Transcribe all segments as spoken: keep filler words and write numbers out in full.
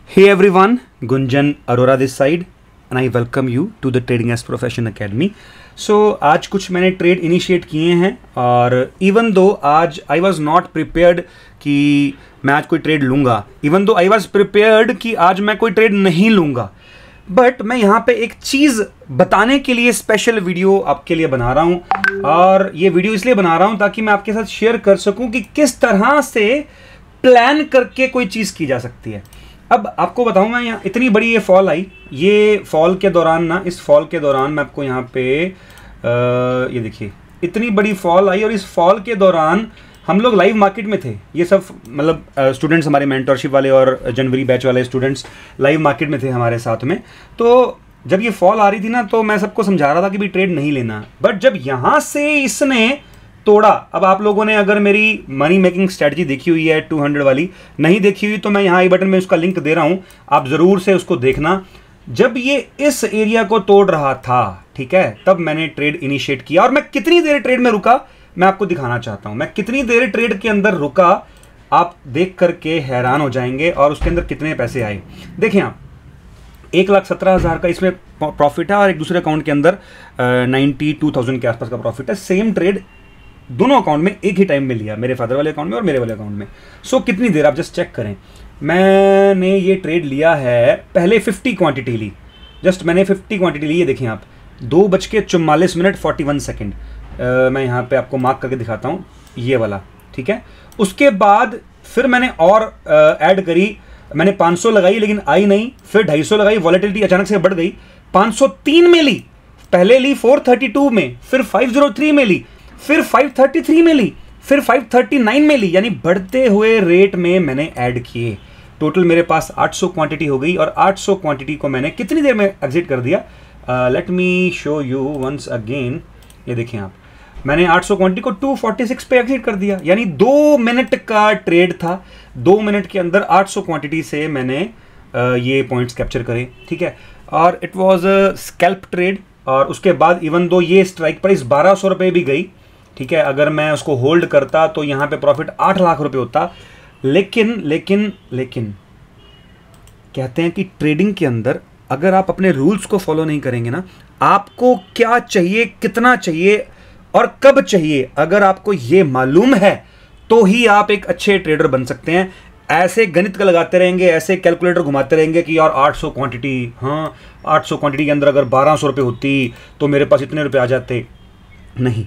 Hey everyone, Gunjan Arora this side and I welcome you to the Trading as Profession Academy. So आज कुछ मैंने trade initiate किए हैं और even though आज आई वॉज नॉट प्रिपेयर्ड कि मैं आज कोई ट्रेड लूँगा, even though I was prepared कि आज मैं कोई ट्रेड नहीं लूँगा, बट मैं यहाँ पे एक चीज़ बताने के लिए स्पेशल वीडियो आपके लिए बना रहा हूँ। और ये वीडियो इसलिए बना रहा हूँ ताकि मैं आपके साथ शेयर कर सकूँ कि किस तरह से प्लान करके कोई चीज़ की जा सकती है। अब आपको बताऊं, मैं यहाँ इतनी बड़ी ये फॉल आई, ये फॉल के दौरान ना इस फॉल के दौरान मैं आपको यहाँ पे आ, ये देखिए इतनी बड़ी फॉल आई और इस फॉल के दौरान हम लोग लाइव मार्केट में थे। ये सब मतलब स्टूडेंट्स हमारे मेंटरशिप वाले और जनवरी बैच वाले स्टूडेंट्स लाइव मार्केट में थे हमारे साथ में। तो जब ये फॉल आ रही थी ना तो मैं सबको समझा रहा था कि भी ट्रेड नहीं लेना, बट जब यहाँ से इसने तोड़ा, अब आप लोगों ने अगर मेरी मनी मेकिंग स्ट्रेटजी देखी हुई है टू हंड्रेड वाली, नहीं देखी हुई तो मैं यहाँ आई बटन में उसका लिंक दे रहा हूँ, आप ज़रूर से उसको देखना। जब ये इस एरिया को तोड़ रहा था, ठीक है, तब मैंने ट्रेड इनिशिएट किया और मैं कितनी देर ट्रेड में रुका मैं आपको दिखाना चाहता हूँ। मैं कितनी देर ट्रेड के अंदर रुका आप देख करके हैरान हो जाएंगे और उसके अंदर कितने पैसे आए। देखें आप, एक लाख सत्रह हज़ार का इसमें प्रॉफिट है और एक दूसरे अकाउंट के अंदर नाइन्टी टू थाउजेंड के आसपास का प्रॉफिट है। सेम ट्रेड दोनों अकाउंट में एक ही टाइम में लिया, मेरे फादर वाले अकाउंट में और मेरे वाले अकाउंट में। सो so, कितनी देर आप जस्ट चेक करें। मैंने ये ट्रेड लिया है, पहले फिफ्टी क्वांटिटी ली, जस्ट मैंने फिफ्टी क्वांटिटी ली। ये देखें आप, दो बज के चौवालीस मिनट फोर्टी वन सेकेंड मैं यहाँ पे आपको मार्क करके दिखाता हूँ, ये वाला, ठीक है। उसके बाद फिर मैंने और ऐड करी, मैंने पाँच सौ लगाई लेकिन आई नहीं, फिर ढाई सौ लगाई, वॉलेटिलिटी अचानक से बढ़ गई, पाँच सौ तीन में ली, पहले ली फोर थर्टी टू में, फिर फाइव ज़ीरो थ्री में ली, फिर फाइव थर्टी थ्री में ली, फिर फाइव थर्टी नाइन में ली, यानी बढ़ते हुए रेट में मैंने ऐड किए। टोटल मेरे पास आठ सौ क्वांटिटी हो गई और आठ सौ क्वांटिटी को मैंने कितनी देर में एग्जिट कर दिया। Let me show you once again. ये देखें आप, मैंने आठ सौ क्वांटिटी को टू फोर्टी सिक्स पे एग्जिट कर दिया, यानी दो मिनट का ट्रेड था। दो मिनट के अंदर आठ सौ क्वांटिटी से मैंने uh, ये पॉइंट्स कैप्चर करे, ठीक है। और it was a scalp trade. और उसके बाद इवन दो ये स्ट्राइक प्राइस बारह सौ रुपये भी गई, ठीक है, अगर मैं उसको होल्ड करता तो यहाँ पे प्रॉफिट आठ लाख रुपए होता। लेकिन लेकिन लेकिन कहते हैं कि ट्रेडिंग के अंदर अगर आप अपने रूल्स को फॉलो नहीं करेंगे ना, आपको क्या चाहिए, कितना चाहिए और कब चाहिए, अगर आपको ये मालूम है तो ही आप एक अच्छे ट्रेडर बन सकते हैं। ऐसे गणित का लगाते रहेंगे, ऐसे कैलकुलेटर घुमाते रहेंगे कि यार आठ सौ क्वांटिटी, हाँ आठ सौ क्वांटिटी के अंदर अगर बारह सौ रुपये होती तो मेरे पास इतने रुपए आ जाते। नहीं,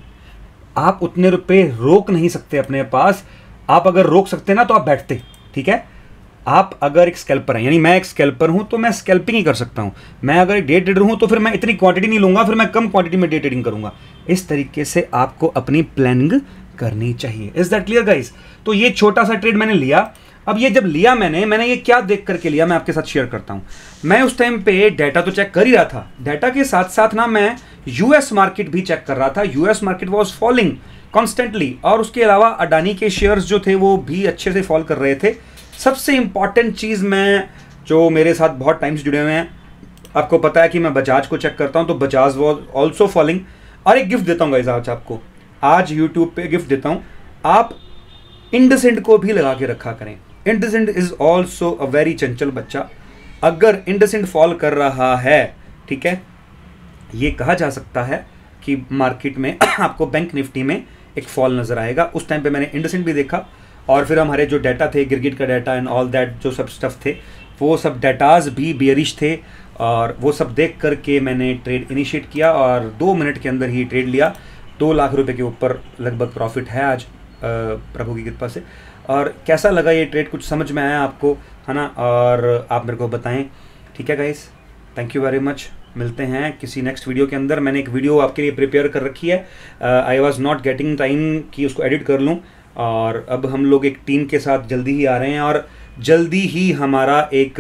आप उतने रुपए रोक नहीं सकते अपने पास। आप अगर रोक सकते ना तो आप बैठते, ठीक है। आप अगर एक स्कैल्पर हैं, यानी मैं एक स्कैल्पर हूं तो मैं स्कैल्पिंग ही कर सकता हूं। मैं अगर एक डे ट्रेडर हूं तो फिर मैं इतनी क्वांटिटी नहीं लूंगा, फिर मैं कम क्वांटिटी में डे ट्रेडिंग करूंगा। इस तरीके से आपको अपनी प्लानिंग करनी चाहिए। Is that clear guys? तो ये छोटा सा ट्रेड मैंने लिया। अब ये जब लिया मैंने मैंने ये क्या देख करके लिया, मैं आपके साथ शेयर करता हूँ। मैं उस टाइम पे डाटा तो चेक कर ही रहा था, डाटा के साथ साथ ना मैं यूएस मार्केट भी चेक कर रहा था। US market was falling constantly और उसके अलावा अडानी के शेयर्स जो थे वो भी अच्छे से फॉल कर रहे थे। सबसे इंपॉर्टेंट चीज़, मैं जो मेरे साथ बहुत टाइम से जुड़े हुए हैं, आपको पता है कि मैं बजाज को चेक करता हूँ, तो बजाज वॉज ऑल्सो फॉलिंग। और एक गिफ्ट देता हूँ गाइस आज आपको, आज यूट्यूब पे गिफ्ट देता हूँ, आप इंडसेंड को भी लगा के रखा करें। IndusInd is also a very चंचल बच्चा। अगर इंडसेंड फॉल कर रहा है, ठीक है, ये कहा जा सकता है कि मार्केट में आपको बैंक निफ्टी में एक फॉल नजर आएगा। उस टाइम पे मैंने इंडसेंड भी देखा और फिर हमारे जो डाटा थे, गिरगिट का डाटा एंड ऑल दैट जो सब स्टफ थे, वो सब डाटाज भी बेयरिश थे और वो सब देख करके मैंने ट्रेड इनिशिएट किया और दो मिनट के अंदर ही ट्रेड लिया। दो लाख रुपए के ऊपर लगभग प्रॉफिट है आज प्रभु की कृपा से। और कैसा लगा ये ट्रेड, कुछ समझ में आया आपको, है ना? और आप मेरे को बताएं, ठीक है guys? Thank you very much. मिलते हैं किसी नेक्स्ट वीडियो के अंदर। मैंने एक वीडियो आपके लिए प्रिपेयर कर रखी है, I was not getting time कि उसको एडिट कर लूँ, और अब हम लोग एक टीम के साथ जल्दी ही आ रहे हैं और जल्दी ही हमारा एक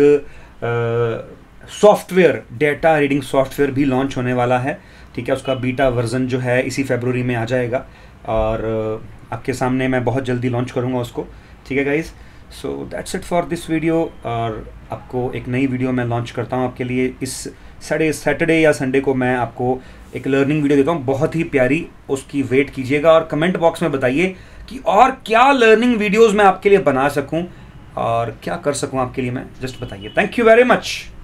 सॉफ्टवेयर, डेटा रीडिंग सॉफ्टवेयर भी लॉन्च होने वाला है, ठीक है। उसका बीटा वर्जन जो है इसी फरवरी में आ जाएगा और uh, आपके सामने मैं बहुत जल्दी लॉन्च करूँगा उसको, ठीक है guys? So that's it for this video. और आपको एक नई वीडियो मैं लॉन्च करता हूँ आपके लिए इस सैटरडे सैटरडे या संडे को। मैं आपको एक लर्निंग वीडियो देता हूँ, बहुत ही प्यारी, उसकी वेट कीजिएगा और कमेंट बॉक्स में बताइए कि और क्या लर्निंग वीडियोस मैं आपके लिए बना सकूँ। और क्या कर सकूं आपके लिए मैं, जस्ट बताइए। Thank you very much.